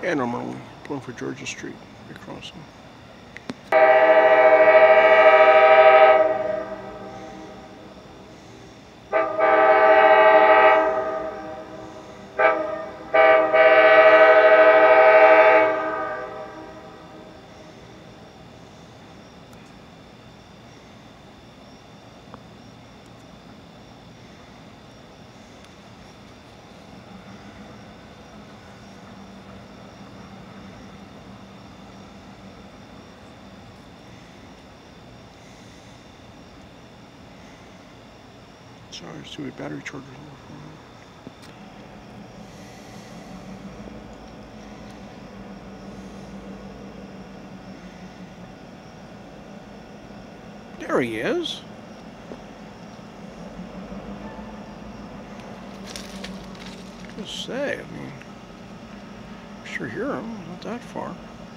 And I'm early, going for Georgia Street, recrossing. Sorry, let's do a battery charger. There he is. Just say, I mean, sure hear him, not that far.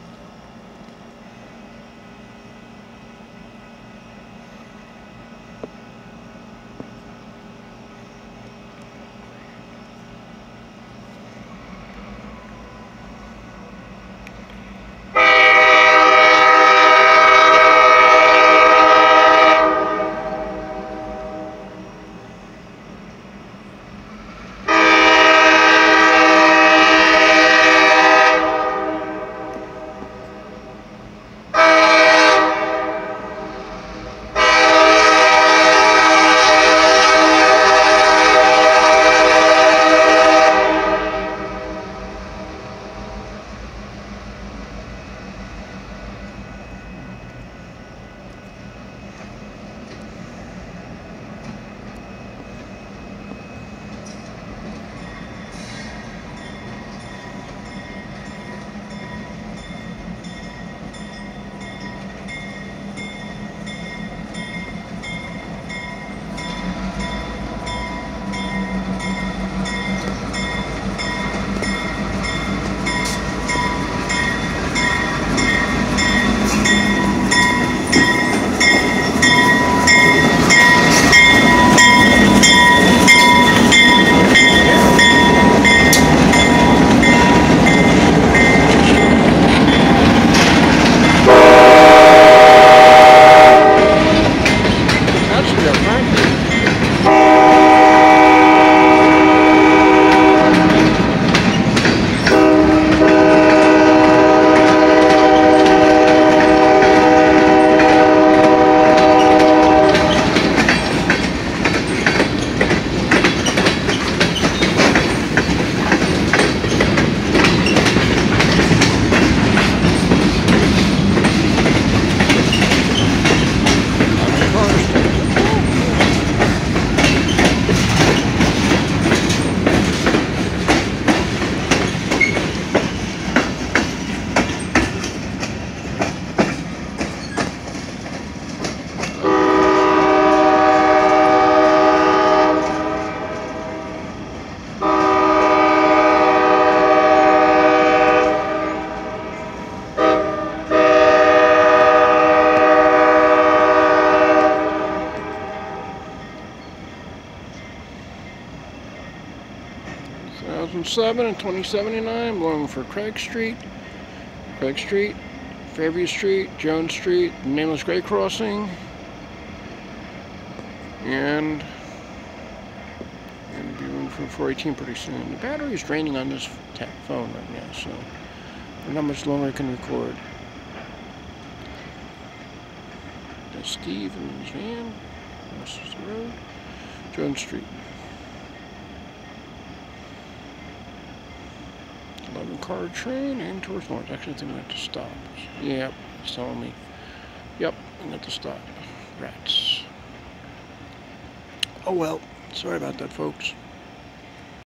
And 2079, I'm going for Craig Street, Fairview Street, Jones Street, Nameless Grade Crossing, and be moving for 418 pretty soon. The battery is draining on this phone right now, so not much longer I can record. That's Steve and his van. This is the road, Jones Street. 11-car train and towards north. Actually, I think I have to stop. Yep, it's telling me. Yep, I have to stop. Rats. Oh well, sorry about that, folks.